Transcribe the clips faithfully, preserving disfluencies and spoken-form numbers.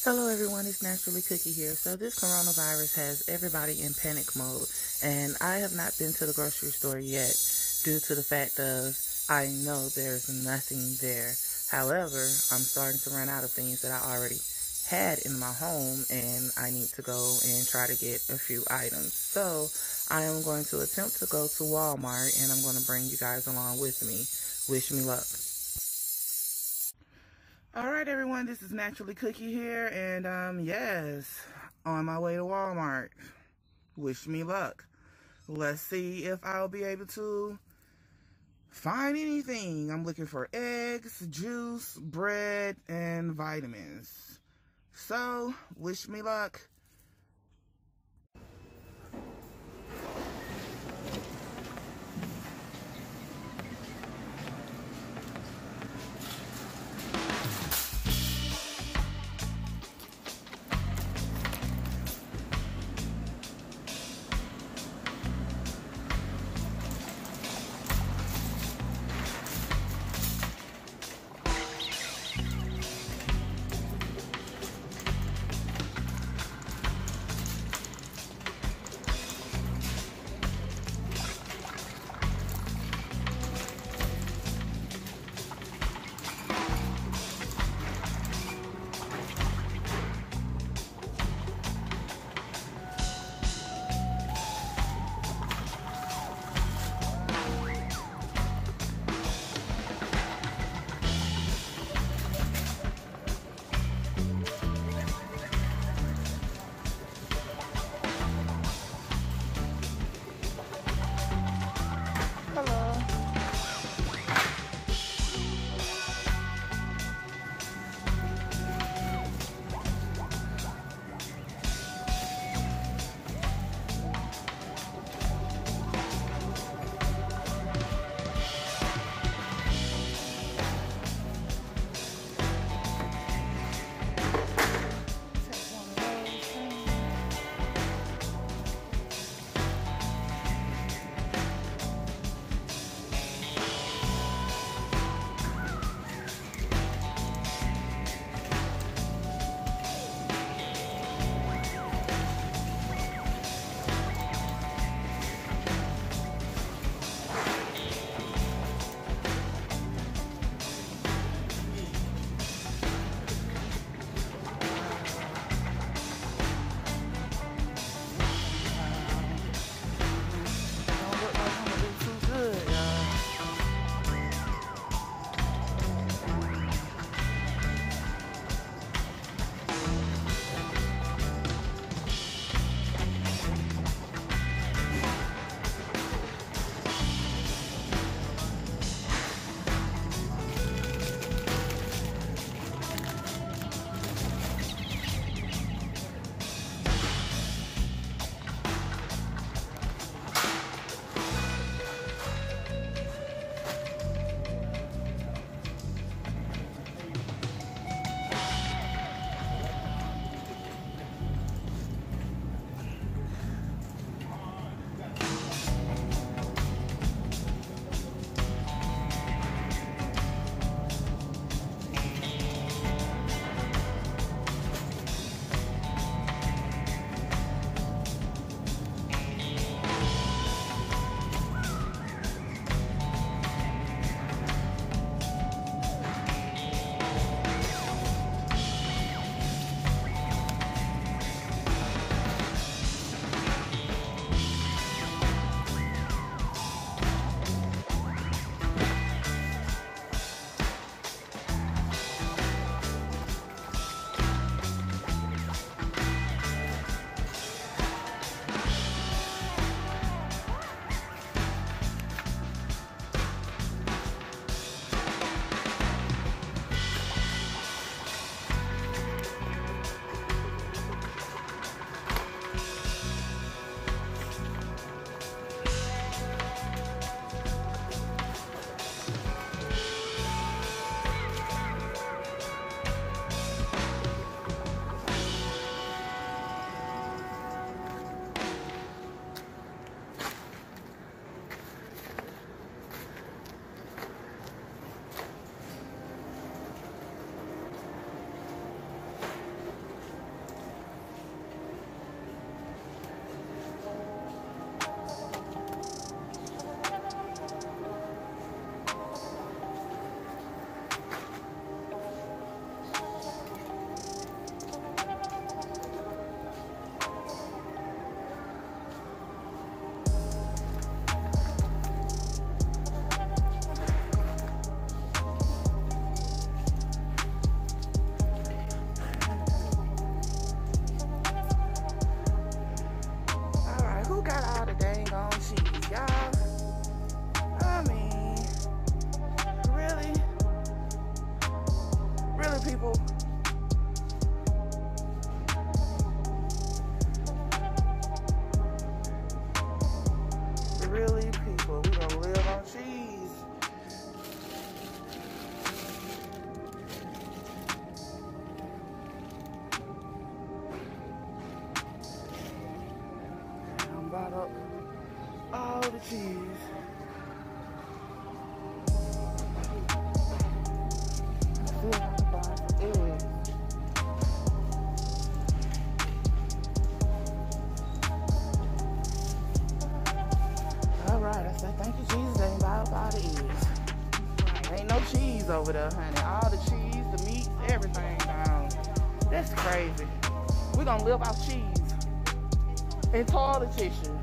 Hello everyone, it's Naturally Cookie here. So this coronavirus has everybody in panic mode, and I have not been to the grocery store yet due to the fact of I know there's nothing there. However, I'm starting to run out of things that I already had in my home, and I need to go and try to get a few items. So I am going to attempt to go to Walmart, and I'm going to bring you guys along with me. Wish me luck. Alright everyone, this is Naturally Cookie here, and um, yes, on my way to Walmart. Wish me luck. Let's see if I'll be able to find anything. I'm looking for eggs, juice, bread, and vitamins. So, wish me luck. people. Really, people, we gonna live on cheese. I'm bought up all the cheese. I still have to buy some eggs. Alright, I said thank you, Jesus. They ain't buy up all the eggs. Ain't no cheese over there, honey. All the cheese, the meat, everything down. That's crazy. We're gonna live off cheese and toilet tissue.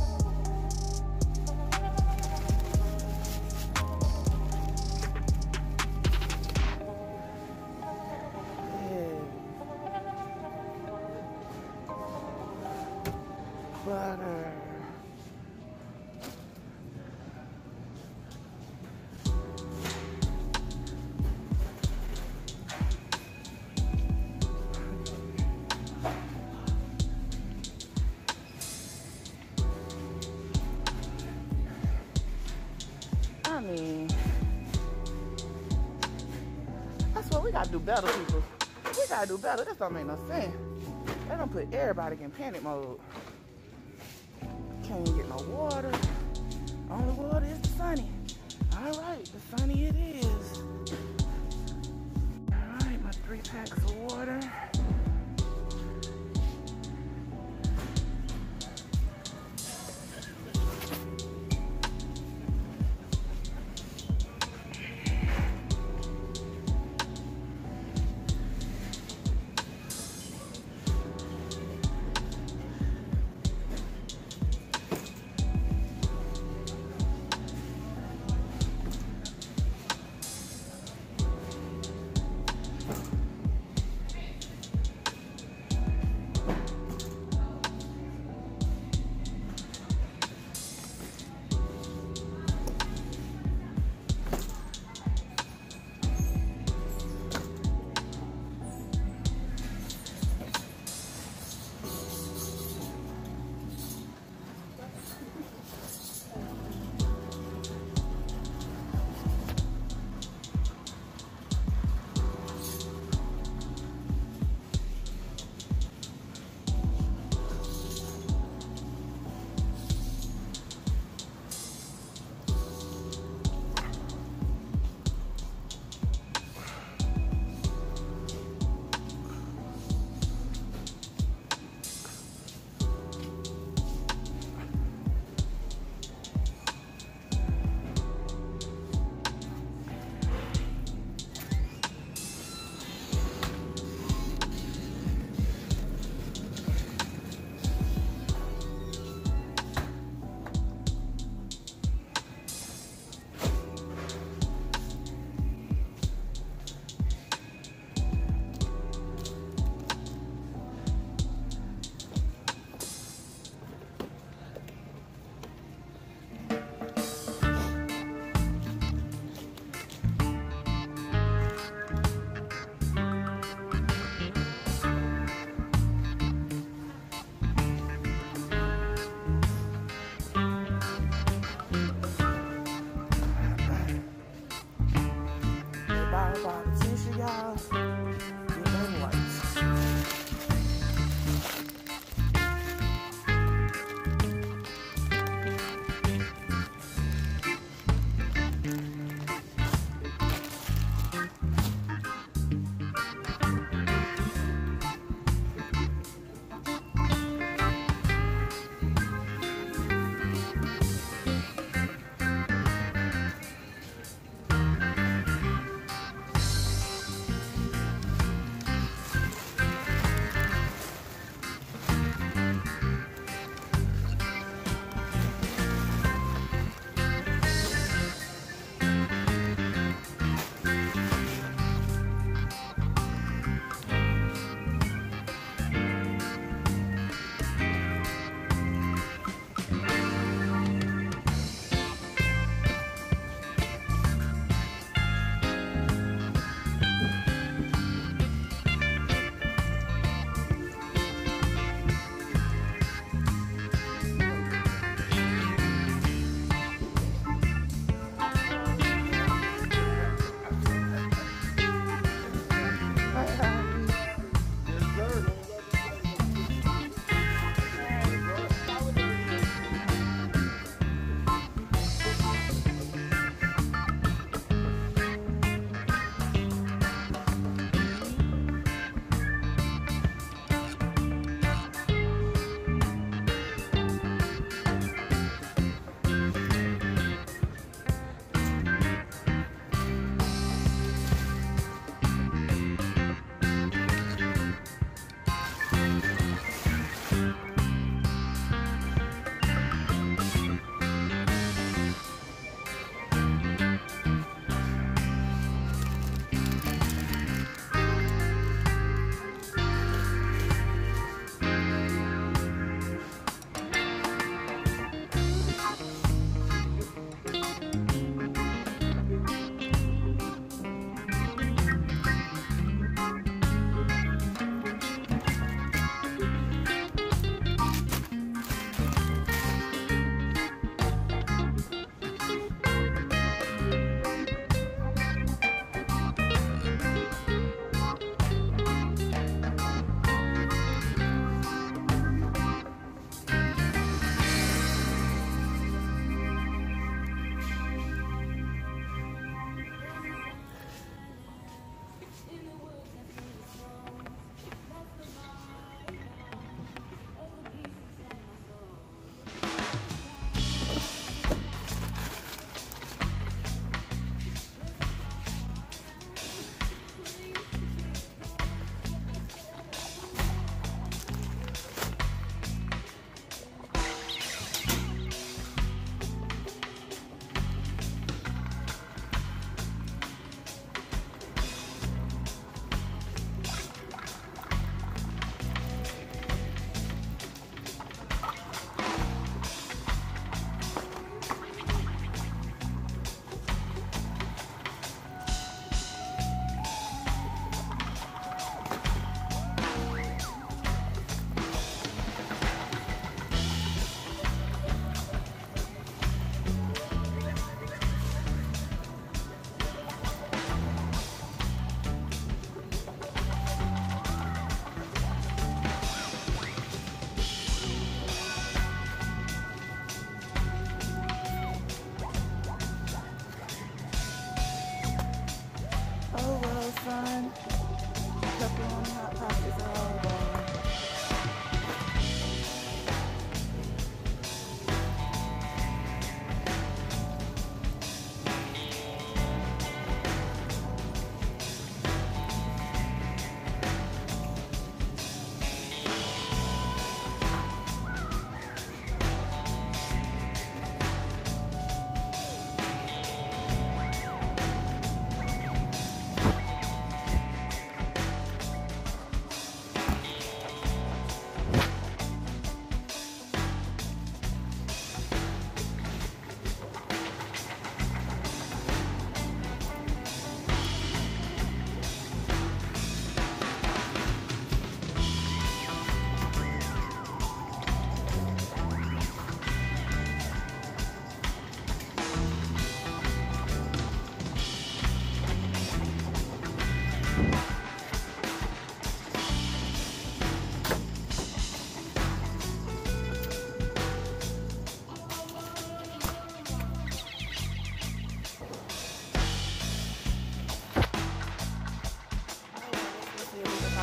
Butter. I mean, that's what we gotta do better, people. We gotta do better. This don't make no sense. They don't put everybody in panic mode. Can't even get no water. Only water is the Sunny. All right, the Sunny it is. All right, my three packs of water.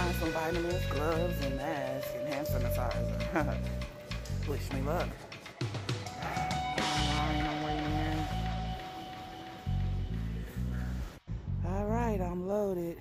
find some vitamins, gloves, and masks, and hand sanitizer. Wish me luck. All right, I'm loaded.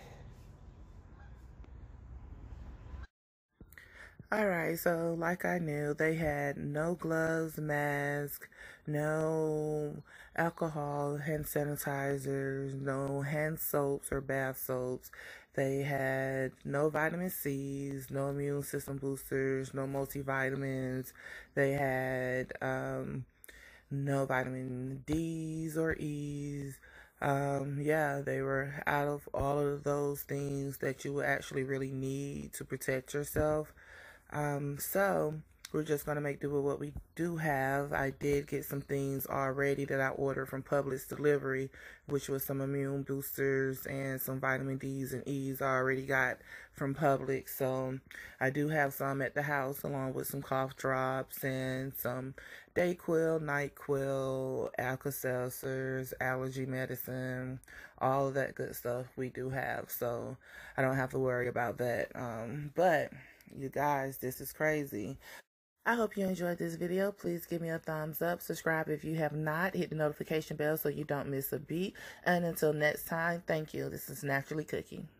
Alright, so like I knew, they had no gloves, mask, no alcohol, hand sanitizers, no hand soaps or bath soaps. They had no vitamin C's, no immune system boosters, no multivitamins. They had um, no vitamin D's or E's. Um, yeah, they were out of all of those things that you would actually really need to protect yourself. Um, so we're just going to make do with what we do have. I did get some things already that I ordered from Publix Delivery, which was some immune boosters and some vitamin D's and E's I already got from Publix. So I do have some at the house, along with some cough drops and some Dayquil, NyQuil, Alka-Seltzers, allergy medicine, all of that good stuff we do have. So I don't have to worry about that. Um, but you guys, this is crazy. I hope you enjoyed this video. Please give me a thumbs up. Subscribe if you have not. Hit the notification bell so you don't miss a beat. And until next time, thank you. This is Naturally Cooking.